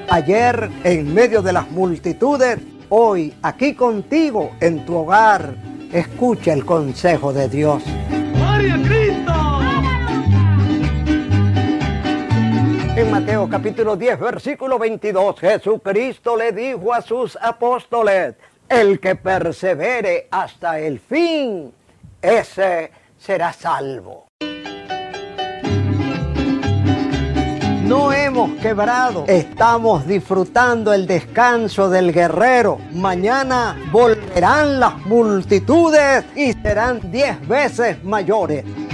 Ayer en medio de las multitudes, hoy aquí contigo en tu hogar. Escucha el consejo de Dios. ¡Gloria a Cristo! En Mateo capítulo 10, versículo 22, Jesucristo le dijo a sus apóstoles: el que persevere hasta el fin, ese será salvo. No hemos quebrado, estamos disfrutando el descanso del guerrero. Mañana volverán las multitudes y serán 10 veces mayores.